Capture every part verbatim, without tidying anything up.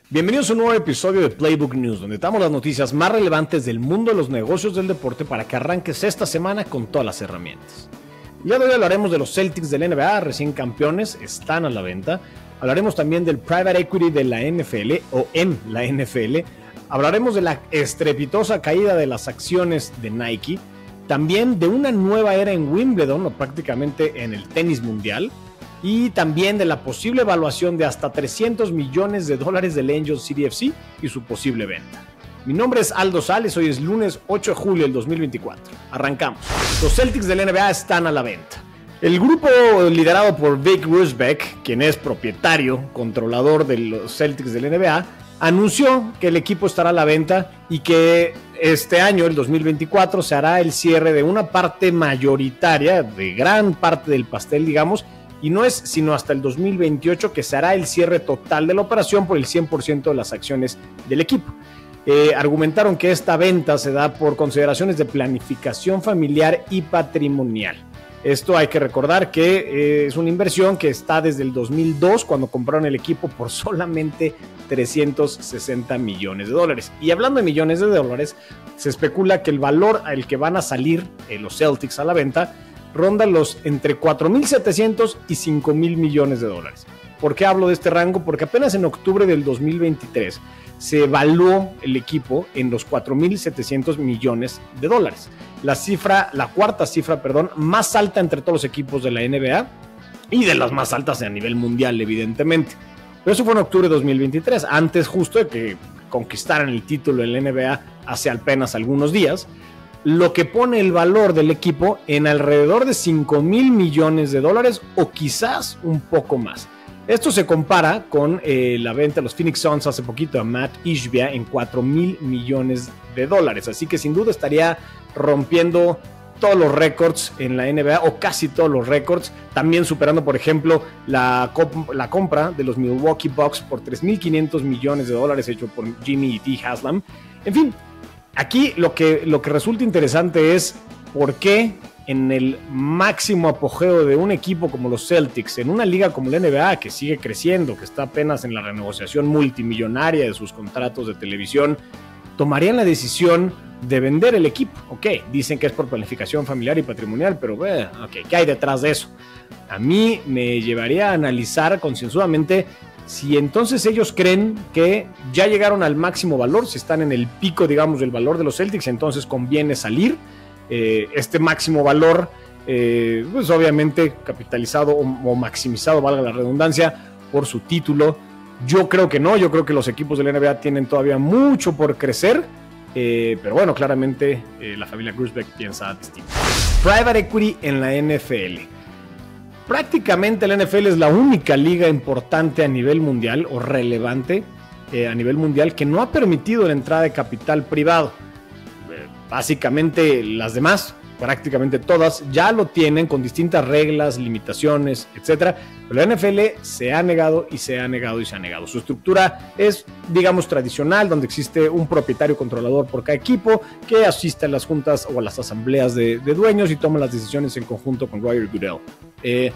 Bienvenidos a un nuevo episodio de Playbook News, donde damos las noticias más relevantes del mundo de los negocios del deporte para que arranques esta semana con todas las herramientas. Ya de hoy hablaremos de los Celtics de la N B A, recién campeones, están a la venta. Hablaremos también del Private Equity de la N F L o en la N F L. Hablaremos de la estrepitosa caída de las acciones de Nike. También de una nueva era en Wimbledon, o prácticamente en el tenis mundial. Y también de la posible evaluación de hasta trescientos millones de dólares del Angel City F C y su posible venta. Mi nombre es Aldo Sales, hoy es lunes ocho de julio del dos mil veinticuatro. Arrancamos. Los Celtics de la N B A están a la venta. El grupo liderado por Vic Rusbeck, quien es propietario, controlador de los Celtics de la N B A, anunció que el equipo estará a la venta y que este año, el dos mil veinticuatro, se hará el cierre de una parte mayoritaria, de gran parte del pastel, digamos, y no es sino hasta el dos mil veintiocho que se hará el cierre total de la operación por el cien por ciento de las acciones del equipo. Eh, argumentaron que esta venta se da por consideraciones de planificación familiar y patrimonial. Esto hay que recordar que eh, es una inversión que está desde el dos mil dos, cuando compraron el equipo por solamente trescientos sesenta millones de dólares. Y hablando de millones de dólares, se especula que el valor al que van a salir eh, los Celtics a la venta ronda los entre cuatro mil setecientos y cinco mil millones de dólares. ¿Por qué hablo de este rango? Porque apenas en octubre del dos mil veintitrés se evaluó el equipo en los cuatro mil setecientos millones de dólares. La cifra, la cuarta cifra, perdón, más alta entre todos los equipos de la N B A y de las más altas a nivel mundial, evidentemente. Pero eso fue en octubre de dos mil veintitrés, antes justo de que conquistaran el título en la N B A hace apenas algunos días, lo que pone el valor del equipo en alrededor de cinco mil millones de dólares o quizás un poco más. Esto se compara con eh, la venta de los Phoenix Suns hace poquito a Matt Ishbia en cuatro mil millones de dólares. Así que sin duda estaría rompiendo todos los récords en la N B A o casi todos los récords. También superando, por ejemplo, la, comp- la compra de los Milwaukee Bucks por tres mil quinientos millones de dólares hecho por Jimmy T. Haslam. En fin, aquí lo que, lo que resulta interesante es por qué en el máximo apogeo de un equipo como los Celtics, en una liga como la N B A que sigue creciendo, que está apenas en la renegociación multimillonaria de sus contratos de televisión, tomarían la decisión de vender el equipo. Ok, dicen que es por planificación familiar y patrimonial, pero eh, okay, ¿qué hay detrás de eso? A mí me llevaría a analizar concienzudamente si entonces ellos creen que ya llegaron al máximo valor, si están en el pico, digamos, del valor de los Celtics, entonces conviene salir. Eh, este máximo valor, eh, pues obviamente capitalizado o, o maximizado, valga la redundancia, por su título. Yo creo que no, yo creo que los equipos de la N B A tienen todavía mucho por crecer, eh, pero bueno, claramente eh, la familia Grusbeck piensa distinto. Private Equity en la N F L. Prácticamente la N F L es la única liga importante a nivel mundial o relevante eh, a nivel mundial que no ha permitido la entrada de capital privado. Eh, básicamente las demás, prácticamente todas, ya lo tienen con distintas reglas, limitaciones, etcétera. Pero la N F L se ha negado y se ha negado y se ha negado. Su estructura es, digamos, tradicional, donde existe un propietario controlador por cada equipo que asiste a las juntas o a las asambleas de, de dueños y toma las decisiones en conjunto con Roger Goodell. Eh,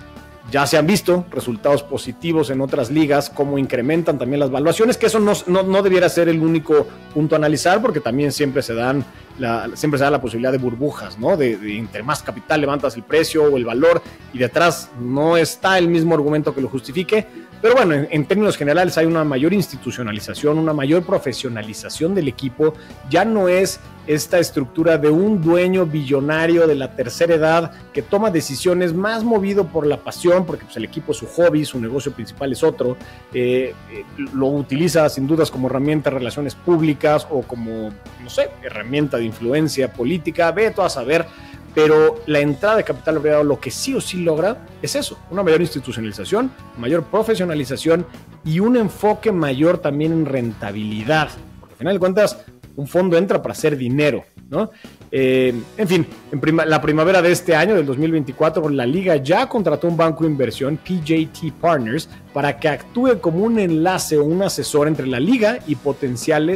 ya se han visto resultados positivos en otras ligas, cómo incrementan también las valuaciones, que eso no, no, no debiera ser el único punto a analizar, porque también siempre se dan la, siempre se da la posibilidad de burbujas, ¿no? De, de entre más capital levantas el precio o el valor y detrás no está el mismo argumento que lo justifique. Pero bueno, en, en términos generales hay una mayor institucionalización, una mayor profesionalización del equipo. Ya no es esta estructura de un dueño billonario de la tercera edad que toma decisiones más movido por la pasión, porque pues, el equipo es su hobby, su negocio principal es otro. Eh, eh, lo utiliza sin dudas como herramienta de relaciones públicas o como, no sé, herramienta de influencia política, ve todo a saber. Pero la entrada de capital privado lo que sí o sí logra es eso, una mayor institucionalización, mayor profesionalización y un enfoque mayor también en rentabilidad. Porque al final de cuentas, un fondo entra para hacer dinero, ¿no? Eh, en fin, en prima, la primavera de este año, del dos mil veinticuatro, la liga ya contrató un banco de inversión, P J T Partners, para que actúe como un enlace o un asesor entre la liga y potenciales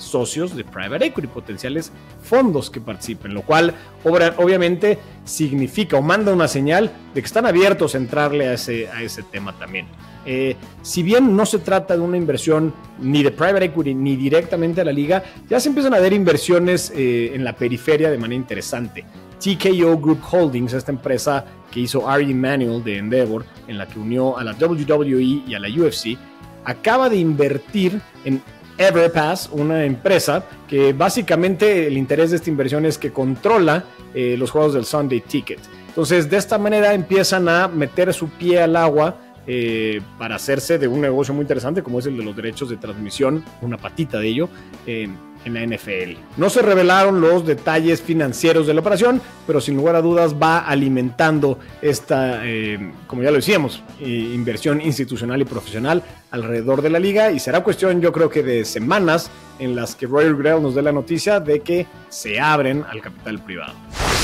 socios de private equity, potenciales fondos que participen, lo cual obviamente significa o manda una señal de que están abiertos a entrarle a ese, a ese tema también. Eh, si bien no se trata de una inversión ni de private equity ni directamente a la liga, ya se empiezan a ver inversiones eh, en la periferia de manera interesante. T K O Group Holdings, esta empresa que hizo Ari Emanuel de Endeavor, en la que unió a la W W E y a la U F C, acaba de invertir en Everpass, una empresa que básicamente el interés de esta inversión es que controla eh, los juegos del Sunday Ticket. Entonces, de esta manera empiezan a meter su pie al agua eh, para hacerse de un negocio muy interesante como es el de los derechos de transmisión, una patita de ello, eh, en la N F L. No se revelaron los detalles financieros de la operación, pero sin lugar a dudas va alimentando esta, eh, como ya lo decíamos, eh, inversión institucional y profesional alrededor de la liga, y será cuestión, yo creo que de semanas en las que Roger Goodell nos dé la noticia de que se abren al capital privado.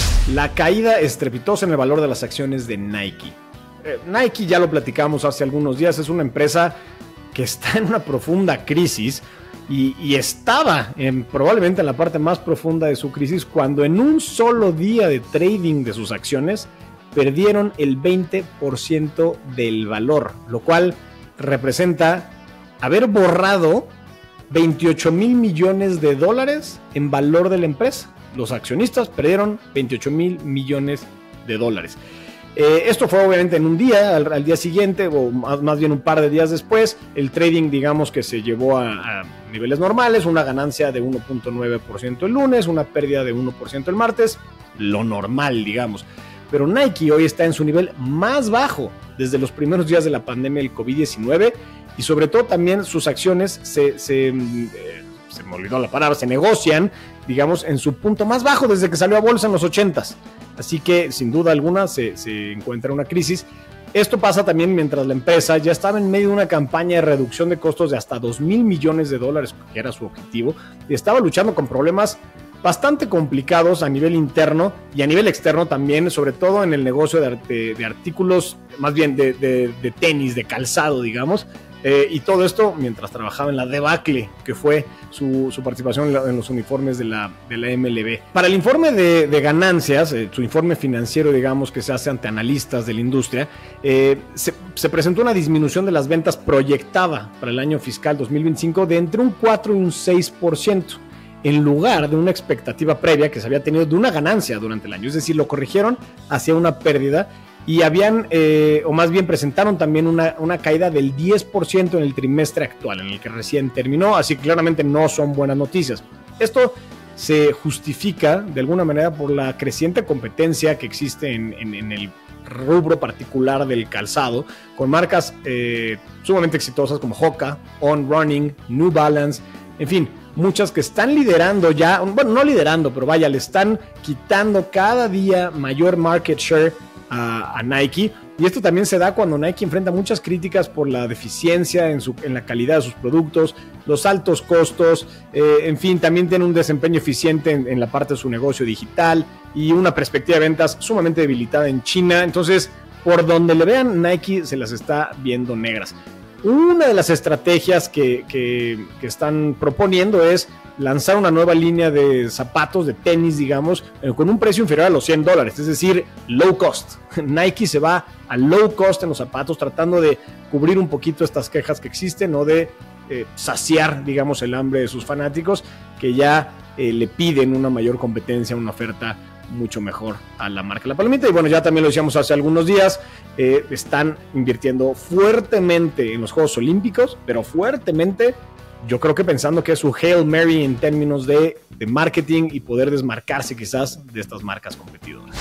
La caída estrepitosa en el valor de las acciones de Nike. Eh, Nike, ya lo platicamos hace algunos días, es una empresa que está en una profunda crisis. Y, y estaba en, probablemente en la parte más profunda de su crisis cuando en un solo día de trading de sus acciones perdieron el veinte por ciento del valor, lo cual representa haber borrado veintiocho mil millones de dólares en valor de la empresa. Los accionistas perdieron veintiocho mil millones de dólares. Eh, esto fue obviamente en un día, al, al día siguiente, o más, más bien un par de días después, el trading, digamos que se llevó a, a niveles normales, una ganancia de uno punto nueve por ciento el lunes, una pérdida de uno por ciento el martes, lo normal, digamos. Pero Nike hoy está en su nivel más bajo desde los primeros días de la pandemia del COVID diecinueve, y sobre todo también sus acciones se... se eh, se me olvidó la palabra, se negocian, digamos, en su punto más bajo desde que salió a bolsa en los ochentas. Así que, sin duda alguna, se, se encuentra una crisis. Esto pasa también mientras la empresa ya estaba en medio de una campaña de reducción de costos de hasta dos mil millones de dólares, que era su objetivo, y estaba luchando con problemas bastante complicados a nivel interno y a nivel externo también, sobre todo en el negocio de, de, de artículos, más bien de, de, de tenis, de calzado, digamos. Eh, y todo esto mientras trabajaba en la debacle que fue su, su participación en, la, en los uniformes de la, de la M L B. Para el informe de, de ganancias, eh, su informe financiero, digamos, que se hace ante analistas de la industria, eh, se, se presentó una disminución de las ventas proyectada para el año fiscal dos mil veinticinco de entre un cuatro y un seis por ciento, en lugar de una expectativa previa que se había tenido de una ganancia durante el año. Es decir, lo corrigieron hacia una pérdida. Y habían, eh, o más bien presentaron también una, una caída del diez por ciento en el trimestre actual, en el que recién terminó, así que claramente no son buenas noticias. Esto se justifica de alguna manera por la creciente competencia que existe en, en, en el rubro particular del calzado, con marcas eh, sumamente exitosas como Hoka, On Running, New Balance, en fin, muchas que están liderando ya, bueno, no liderando, pero vaya, le están quitando cada día mayor market share A, a Nike, y esto también se da cuando Nike enfrenta muchas críticas por la deficiencia en, su, en la calidad de sus productos, los altos costos, eh, en fin, también tiene un desempeño eficiente en, en la parte de su negocio digital y una perspectiva de ventas sumamente debilitada en China. Entonces, por donde le vean, Nike se las está viendo negras. Una de las estrategias que, que, que están proponiendo es lanzar una nueva línea de zapatos, de tenis, digamos, eh, con un precio inferior a los cien dólares, es decir, low cost. Nike se va a low cost en los zapatos, tratando de cubrir un poquito estas quejas que existen, o de eh, saciar, digamos, el hambre de sus fanáticos, que ya eh, le piden una mayor competencia, una oferta mucho mejor a la marca La Palomita. Y bueno, ya también lo decíamos hace algunos días, eh, están invirtiendo fuertemente en los Juegos Olímpicos, pero fuertemente, yo creo que pensando que es su Hail Mary en términos de, de marketing y poder desmarcarse quizás de estas marcas competidoras.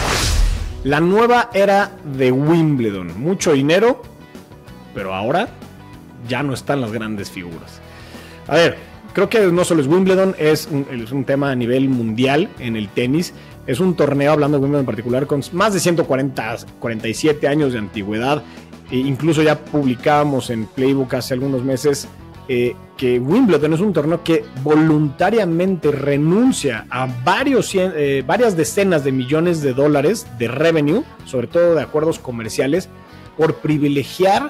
La nueva era de Wimbledon, mucho dinero, pero ahora ya no están las grandes figuras. A ver, creo que no solo es Wimbledon, es un, es un tema a nivel mundial en el tenis. Es un torneo, hablando de Wimbledon en particular, con más de ciento cuarenta, cuarenta y siete años de antigüedad. E incluso ya publicábamos en Playbook hace algunos meses eh, que Wimbledon es un torneo que voluntariamente renuncia a varios, eh, varias decenas de millones de dólares de revenue, sobre todo de acuerdos comerciales, por privilegiar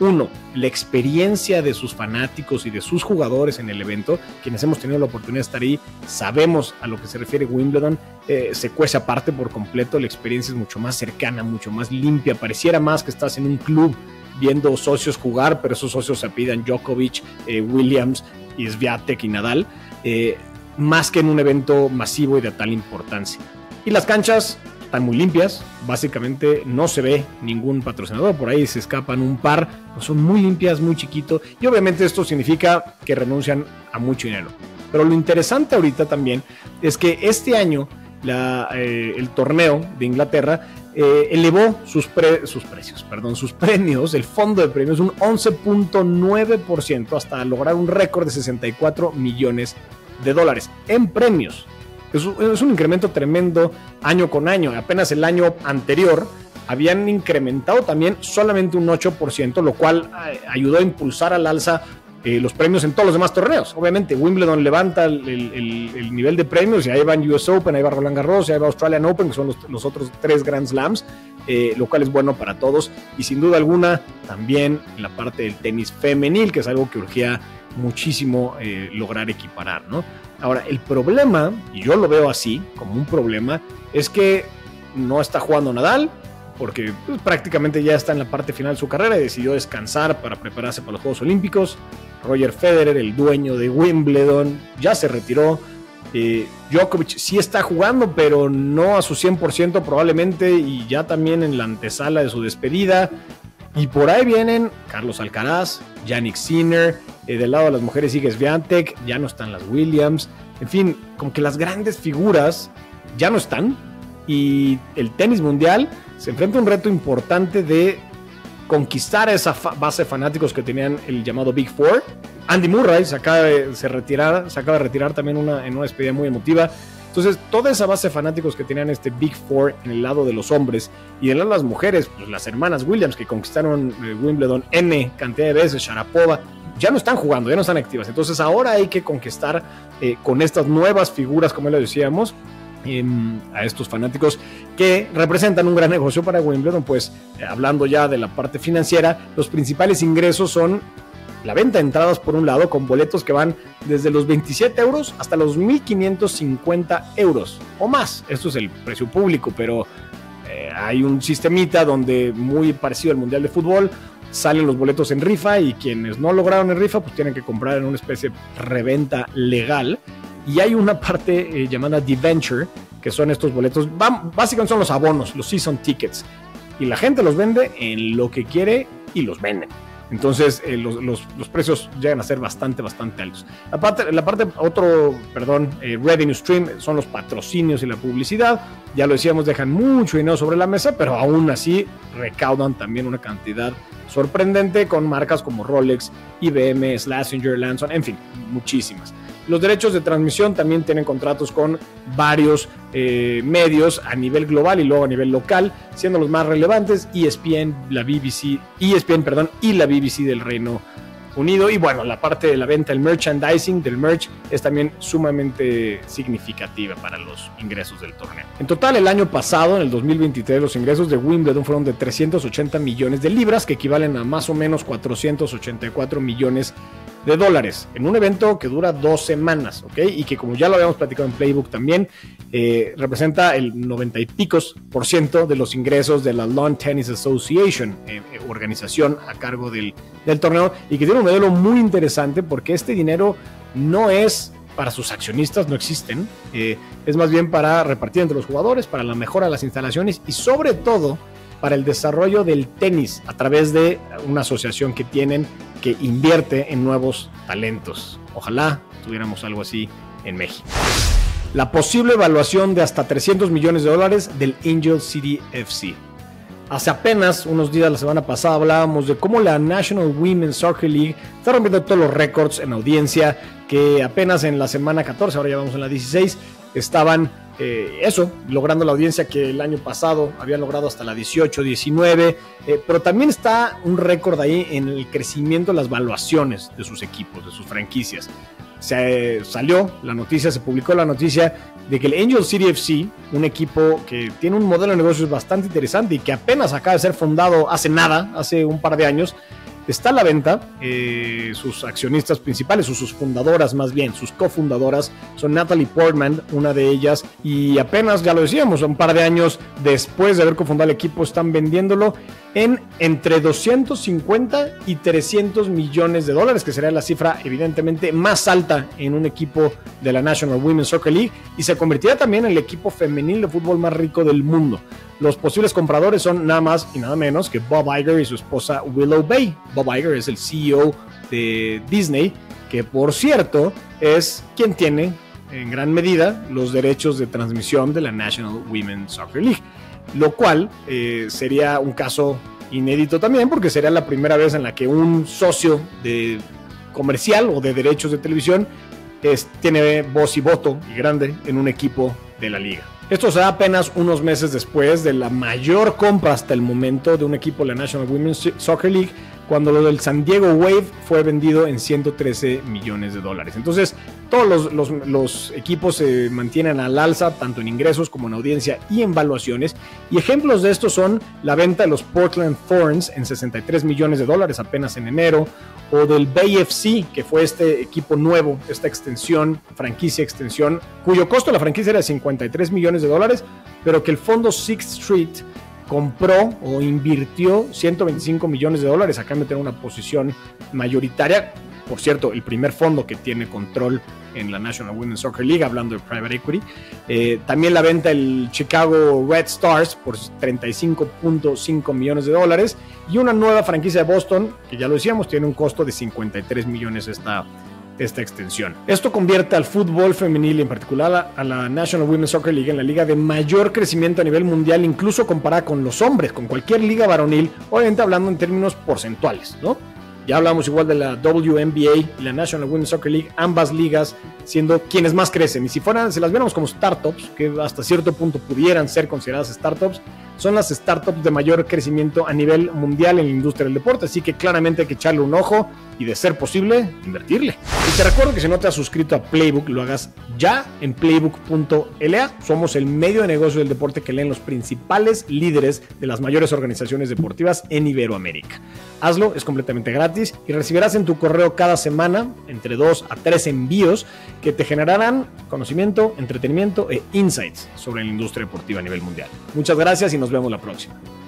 Uno, la experiencia de sus fanáticos y de sus jugadores en el evento. Quienes hemos tenido la oportunidad de estar ahí sabemos a lo que se refiere Wimbledon. Eh, se cuece aparte por completo. La experiencia es mucho más cercana, mucho más limpia. Pareciera más que estás en un club viendo socios jugar, pero esos socios se apellidan Djokovic, eh, Williams y Swiatek y Nadal, eh, más que en un evento masivo y de tal importancia. Y las canchas están muy limpias, básicamente no se ve ningún patrocinador, por ahí se escapan un par, son muy limpias, muy chiquito, y obviamente esto significa que renuncian a mucho dinero. Pero lo interesante ahorita también es que este año la, eh, el torneo de Inglaterra eh, elevó sus, pre, sus precios, perdón, sus premios, el fondo de premios, un once punto nueve por ciento hasta lograr un récord de sesenta y cuatro millones de dólares en premios. Es un, es un incremento tremendo año con año. Apenas el año anterior habían incrementado también solamente un ocho por ciento, lo cual eh, ayudó a impulsar al alza eh, los premios en todos los demás torneos. Obviamente Wimbledon levanta el, el, el nivel de premios y ahí van U S Open, ahí va Roland Garros, ahí va Australian Open, que son los, los otros tres Grand Slams, eh, lo cual es bueno para todos. Y sin duda alguna también en la parte del tenis femenil, que es algo que urgía muchísimo eh, lograr equiparar, ¿no? Ahora, el problema, y yo lo veo así, como un problema, es que no está jugando Nadal, porque pues, prácticamente ya está en la parte final de su carrera y decidió descansar para prepararse para los Juegos Olímpicos. Roger Federer, el dueño de Wimbledon, ya se retiró. Eh, Djokovic sí está jugando, pero no a su cien por ciento probablemente, y ya también en la antesala de su despedida. Y por ahí vienen Carlos Alcaraz, Jannik Sinner, eh, del lado de las mujeres sigue Swiatek, ya no están las Williams. En fin, como que las grandes figuras ya no están, y el tenis mundial se enfrenta a un reto importante de conquistar esa fa- base de fanáticos que tenían el llamado Big Four. Andy Murray se acaba de, se retirar, se acaba de retirar también una, en una despedida muy emotiva. Entonces, toda esa base de fanáticos que tenían este Big Four en el lado de los hombres y en el lado de las mujeres, pues las hermanas Williams que conquistaron eh, Wimbledon N cantidad de veces, Sharapova, ya no están jugando, ya no están activas. Entonces, ahora hay que conquistar eh, con estas nuevas figuras, como lo decíamos, eh, a estos fanáticos que representan un gran negocio para Wimbledon. Pues, eh, hablando ya de la parte financiera, los principales ingresos son la venta de entradas por un lado, con boletos que van desde los veintisiete euros hasta los mil quinientos cincuenta euros o más. Esto es el precio público, pero eh, hay un sistemita donde, muy parecido al Mundial de Fútbol, salen los boletos en rifa y quienes no lograron en rifa pues tienen que comprar en una especie de reventa legal. Y hay una parte eh, llamada debenture, que son estos boletos, van, básicamente son los abonos, los season tickets, y la gente los vende en lo que quiere y los venden. Entonces eh, los, los, los precios llegan a ser bastante, bastante altos. La parte, la parte otro, perdón, eh, revenue stream son los patrocinios y la publicidad. Ya lo decíamos, dejan mucho dinero sobre la mesa, pero aún así recaudan también una cantidad sorprendente con marcas como Rolex, I B M, Schlesinger, Lanson, en fin, muchísimas. Los derechos de transmisión también tienen contratos con varios eh, medios a nivel global y luego a nivel local, siendo los más relevantes E S P N, la B B C, E S P N, perdón, y la B B C del Reino Unido. Y bueno, la parte de la venta, el merchandising del merch es también sumamente significativa para los ingresos del torneo. En total, el año pasado, en el dos mil veintitrés, los ingresos de Wimbledon fueron de trescientos ochenta millones de libras, que equivalen a más o menos cuatrocientos ochenta y cuatro millones de dólares, en un evento que dura dos semanas, ¿ok? Y que, como ya lo habíamos platicado en Playbook también, eh, representa el noventa y picos por ciento de los ingresos de la Lawn Tennis Association, eh, organización a cargo del, del torneo, y que tiene un modelo muy interesante porque este dinero no es para sus accionistas, no existen, eh, es más bien para repartir entre los jugadores, para la mejora de las instalaciones y sobre todo para el desarrollo del tenis a través de una asociación que tienen, que invierte en nuevos talentos. Ojalá tuviéramos algo así en México. La posible evaluación de hasta trescientos millones de dólares del Angel City F C. Hace apenas unos días, la semana pasada, hablábamos de cómo la National Women's Soccer League está rompiendo todos los récords en audiencia, que apenas en la semana catorce, ahora ya vamos en la dieciséis, estaban eh, eso, logrando la audiencia que el año pasado habían logrado hasta la dieciocho, diecinueve, eh, pero también está un récord ahí en el crecimiento de las valuaciones de sus equipos, de sus franquicias. Se eh, salió la noticia, se publicó la noticia de que el Angel City F C, un equipo que tiene un modelo de negocios bastante interesante y que apenas acaba de ser fundado hace nada, hace un par de años, está a la venta. Eh, sus accionistas principales, o sus fundadoras más bien, sus cofundadoras, son Natalie Portman, una de ellas, y apenas, ya lo decíamos, un par de años después de haber cofundado el equipo, están vendiéndolo en entre doscientos cincuenta y trescientos millones de dólares, que sería la cifra evidentemente más alta en un equipo de la National Women's Soccer League, y se convertirá también en el equipo femenil de fútbol más rico del mundo. Los posibles compradores son nada más y nada menos que Bob Iger y su esposa Willow Bay. Bob Iger es el C E O de Disney, que por cierto es quien tiene en gran medida los derechos de transmisión de la National Women's Soccer League, lo cual eh, sería un caso inédito también, porque sería la primera vez en la que un socio de comercial o de derechos de televisión es, tiene voz y voto y grande en un equipo de la liga. Esto se da apenas unos meses después de la mayor compra hasta el momento de un equipo de la National Women's Soccer League, cuando lo del San Diego Wave fue vendido en ciento trece millones de dólares. Entonces, todos los, los, los equipos se mantienen al alza, tanto en ingresos como en audiencia y en valuaciones. Y ejemplos de esto son la venta de los Portland Thorns en sesenta y tres millones de dólares apenas en enero, o del Bay F C, que fue este equipo nuevo, esta extensión, franquicia extensión, cuyo costo de la franquicia era de cincuenta y tres millones de dólares, pero que el fondo Sixth Street compró o invirtió ciento veinticinco millones de dólares a cambio de tener una posición mayoritaria. Por cierto, el primer fondo que tiene control en la National Women's Soccer League, hablando de private equity. Eh, también la venta del Chicago Red Stars por treinta y cinco punto cinco millones de dólares, y una nueva franquicia de Boston, que ya lo decíamos, tiene un costo de cincuenta y tres millones esta esta extensión. Esto convierte al fútbol femenil, en particular a la National Women's Soccer League, en la liga de mayor crecimiento a nivel mundial, incluso comparada con los hombres, con cualquier liga varonil, obviamente hablando en términos porcentuales, ¿no? Ya hablamos igual de la W N B A y la National Women's Soccer League, ambas ligas siendo quienes más crecen. Y si fueran, si las viéramos como startups, que hasta cierto punto pudieran ser consideradas startups, son las startups de mayor crecimiento a nivel mundial en la industria del deporte. Así que claramente hay que echarle un ojo y, de ser posible, invertirle. Y te recuerdo que si no te has suscrito a Playbook, lo hagas ya en playbook punto l a. Somos el medio de negocio del deporte que leen los principales líderes de las mayores organizaciones deportivas en Iberoamérica. Hazlo, es completamente gratis y recibirás en tu correo cada semana entre dos a tres envíos que te generarán conocimiento, entretenimiento e insights sobre la industria deportiva a nivel mundial. Muchas gracias y nos vemos la próxima.